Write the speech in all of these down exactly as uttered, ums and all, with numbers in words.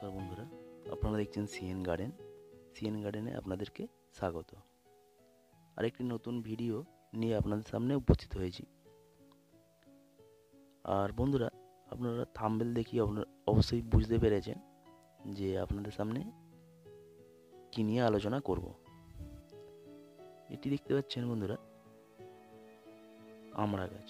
নমস্কার বন্ধুরা, আপনারা দেখছেন সিএন গার্ডেন। সিএন গার্ডেনে আপনাদেরকে স্বাগত। আরেকটি নতুন ভিডিও নিয়ে আপনাদের সামনে উপস্থিত হয়েছি। আর বন্ধুরা, আপনারা থাম্বনেল দেখি আপনারা অবশ্যই বুঝতে পেরেছেন যে আপনাদের সামনে কী নিয়ে আলোচনা করব। এটি দেখতে পাচ্ছেন বন্ধুরা, আমড়া গাছ,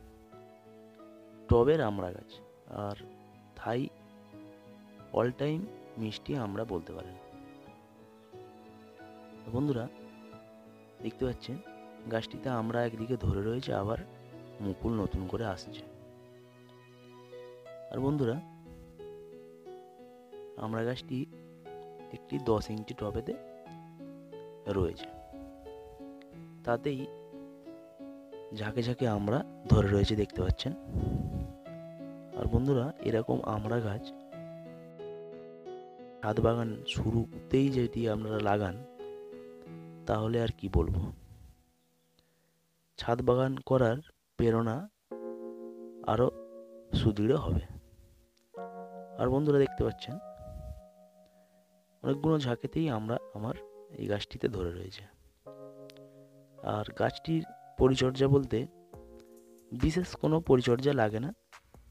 টবের আমড়া গাছ, আর থাই অল টাইম মিষ্টি আমরা বলতে পারেন। বন্ধুরা দেখতে পাচ্ছেন গাছটিতে আমরা একদিকে ধরে রয়েছে, আবার মুকুল নতুন করে আসছে। আর বন্ধুরা, আমড়া গাছটি একটি দশ ইঞ্চি টবেতে রয়েছে, তাতেই ঝাঁকে ঝাঁকে আমরা ধরে রয়েছে দেখতে পাচ্ছেন। আর বন্ধুরা, এরকম আমড়া গাছ ছাদ বাগান শুরুতেই যদি আপনারা লাগান তাহলে আর কি বলবো, ছাদ বাগান করার প্রেরণা আরও সুদৃঢ় হবে। আর বন্ধুরা দেখতে পাচ্ছেন অনেকগুলো ঝাঁকেতেই আমরা আমার এই গাছটিতে ধরে রয়েছে। আর গাছটির পরিচর্যা বলতে বিশেষ কোনো পরিচর্যা লাগে না।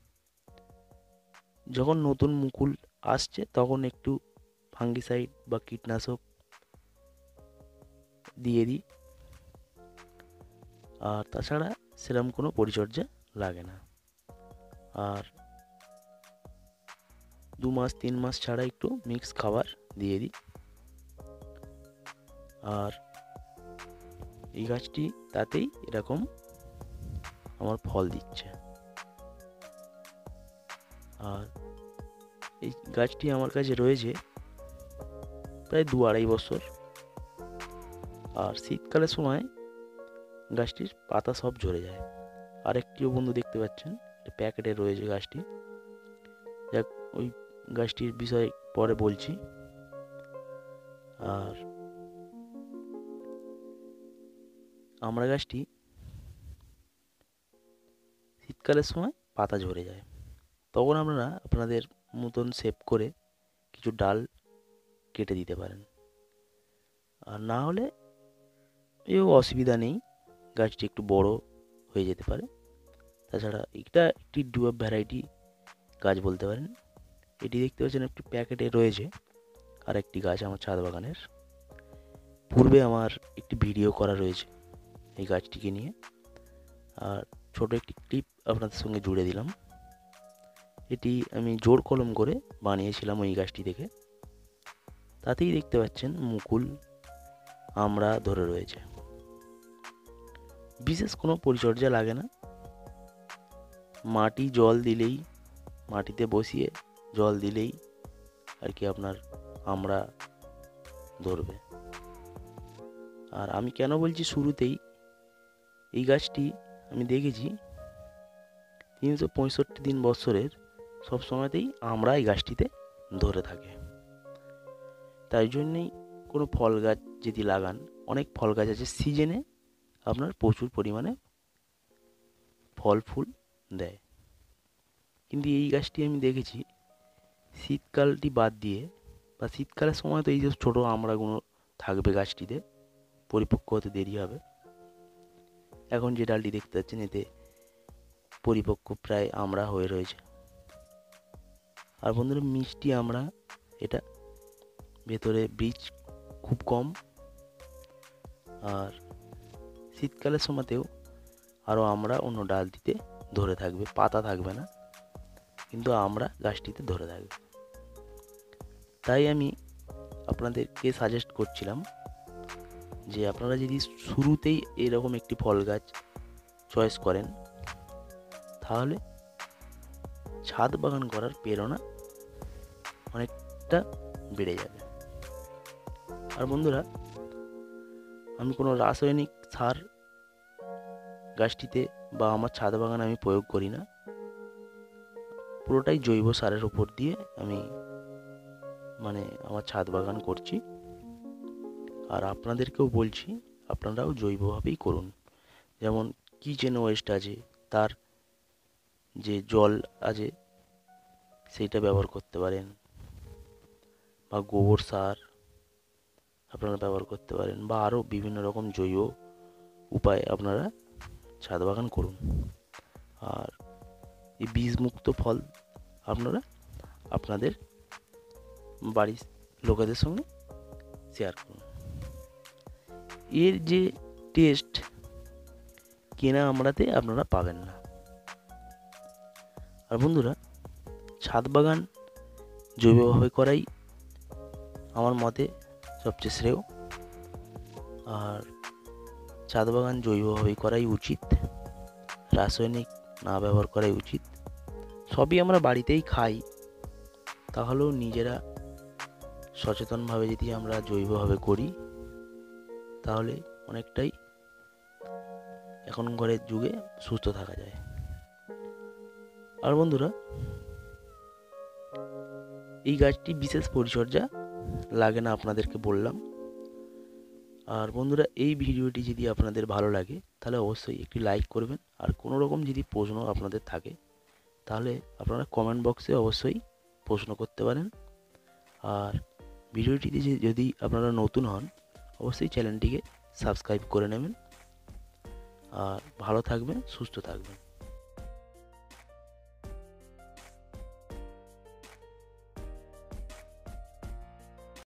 যখন নতুন মুকুল আসছে তখন একটু ফাঙ্গিসাইড বা কীটনাশক দিয়ে দিই, আর তাছাড়া সেরকম কোনো পরিচর্যা লাগে না। আর দু মাস তিন মাস ছাড়া একটু মিক্স খাবার দিয়ে দিই। আর এই গাছটি তাতেই এরকম আমার ফল দিচ্ছে। আর এই গাছটি আমার কাছে রয়েছে প্রায় দু আড়াই বছর। আর শীতকালের সময় গাছটির পাতা সব ঝরে যায়। আরেকটিও বন্ধু দেখতে পাচ্ছেন প্যাকেটে রয়েছে গাছটি, যাক ওই গাছটির বিষয়ে পরে বলছি। আর আমড়া গাছটি শীতকালের সময় পাতা ঝরে যায়, তখন আপনারা আপনাদের মতন শেপ করে কিছু ডাল কেটে দিতে পারেন। আর না হলে এও অসুবিধা নেই, গাছটি একটু বড় হয়ে যেতে পারে। তাছাড়া এটা একটি ডুয়াব ভ্যারাইটি গাছ বলতে পারেন। এটি দেখতে পাচ্ছেন একটি প্যাকেটে রয়েছে আর একটি গাছ আমার ছাদ বাগানের। পূর্বে আমার একটি ভিডিও করা রয়েছে এই গাছটিকে নিয়ে, আর ছোট একটি ক্লিপ আপনাদের সঙ্গে জুড়ে দিলাম। এটি আমি জোর কলম করে বানিয়েছিলাম ওই গাছটি থেকে। তাতেই দেখতে পাচ্ছেন মুকুল আমড়া ধরে রয়েছে। বিশেষ কোনো পরিচর্যা লাগে না, মাটি জল দিলেই, মাটিতে বসিয়ে জল দিলেই আর কি আপনার আমড়া ধরবে। আর আমি কেন বলছি শুরুতেই, এই গাছটি আমি দেখেছি তিনশো পঁয়ষট্টি দিন বছরের সব সময়তেই আমড়া এই গাছটিতে ধরে থাকে। তাই জন্যেই কোনো ফল গাছ যদি লাগান, অনেক ফল গাছ আছে সিজনে আপনার প্রচুর পরিমাণে ফল ফুল দেয়, কিন্তু এই গাছটি আমি দেখেছি শীতকালটি বাদ দিয়ে, বা শীতকালের সময় তো এই যে ছোটো আমড়াগুলো থাকবে গাছটিতে, পরিপক্ক হতে দেরি হবে। এখন যে ডালটি দেখতে পাচ্ছেন এতে পরিপক্ক প্রায় আমড়া হয়ে রয়েছে। আর বন্ধুরা, মিষ্টি আমড়া, এটা ভেতরে বীজ খুব কম। আর শীতকালের সময়তেও আরও আমড়া অন্য ডালটিতে ধরে থাকবে, পাতা থাকবে না, কিন্তু আমড়া গাছটিতে ধরে থাকবে। তাই আমি আপনাদেরকে সাজেস্ট করছিলাম যে আপনারা যদি শুরুতেই এরকম একটি ফল গাছ চয়েস করেন তাহলে ছাদ বাগান করার প্রেরণা অনেকটা বেড়ে যাবে। আর বন্ধুরা, আমি কোনো রাসায়নিক সার গাছটিতে বা আমার ছাদ বাগানে আমি প্রয়োগ করি না, পুরোটাই জৈব সারের উপর দিয়ে আমি মানে আমার ছাদ বাগান করছি। আর আপনাদেরকেও বলছি আপনারাও জৈবভাবেই করুন। যেমন কিচেন ওয়েস্ট আছে, তার যে জল আছে সেইটা ব্যবহার করতে পারেন। বা গোবর সার আপনারা ব্যবহার করতে পারেন, বা আরও বিভিন্ন রকম জৈব উপায়ে আপনারা ছাদ বাগান করুন। আর এই বীজমুক্ত ফল আপনারা আপনাদের বাড়ির লোকেদের সঙ্গে শেয়ার করুন। এর যে টেস্ট কেনা আমড়াতে আপনারা পাবেন না। আর বন্ধুরা, ছাদ বাগান জৈবভাবে করাই আমার মতে সবচেয়ে শ্রেয়। আর ছাদ বাগান জৈবভাবেই করাই উচিত, রাসায়নিক না ব্যবহার করাই উচিত। সবই আমরা বাড়িতেই খাই, তাহলেও নিজেরা সচেতনভাবে যদি আমরা জৈবভাবে করি তাহলে অনেকটাই এখনকার যুগে সুস্থ থাকা যায়। আর বন্ধুরা, এই গাছটি বিশেষ পরিচর্যা লাগে না, আপনাদেরকে বললাম। আর বন্ধুরা, এই ভিডিওটি যদি আপনাদের ভালো লাগে তাহলে অবশ্যই একটি লাইক করবেন। আর কোনো রকম যদি প্রশ্ন আপনাদের থাকে তাহলে আপনারা কমেন্ট বক্সে অবশ্যই প্রশ্ন করতে পারেন। আর ভিডিওটিতে যদি আপনারা নতুন হন অবশ্যই চ্যানেলটিকে সাবস্ক্রাইব করে নেবেন। আর ভালো থাকবেন, সুস্থ থাকবেন।